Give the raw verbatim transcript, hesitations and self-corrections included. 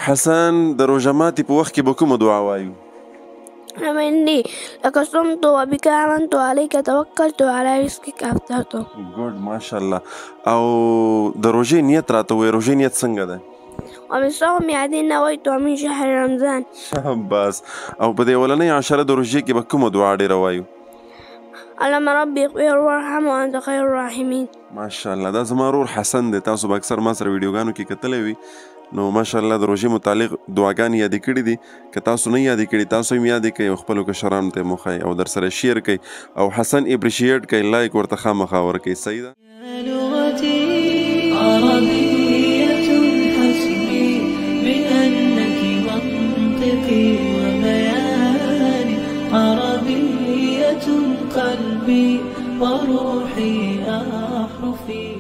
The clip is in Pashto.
حسن د روژه ماتي په وخت کې به کومه دعا وایو؟ اللهم إني لك صمت وبك آمنت وعليك توكلت وعلى رزقك أفطرت. ګوډ ماشاءالله. او د روژې نیت راته وایي، روژې نیت څنګه دی؟ ومن صوم هذه نويت ومن شهر رمضان. بس او په دې اولنۍ عشره د روژې کې به کومه دعا ډېره وایو؟ اللهم ربي اغفر وارحم وأنت خير الراحمين. ماشاءالله. دا زما ورور حسن دی، تاسو به اکثر ما سره ویډیوګانو کې کتلی وي. نو ماشاءالله د روژې متعلق دعاګانې یادې کړي دي. که تاسو نه یادې کړي تاسو هم یادې کړئ او خپلو کشرانو ته یې وښایئ او در سره شیر کړئ او حسن اپریشیټ کړئ، لایک ورته خامخا ورکړئ. صحیح ده؟ عربية قلبي وروحي أحرفي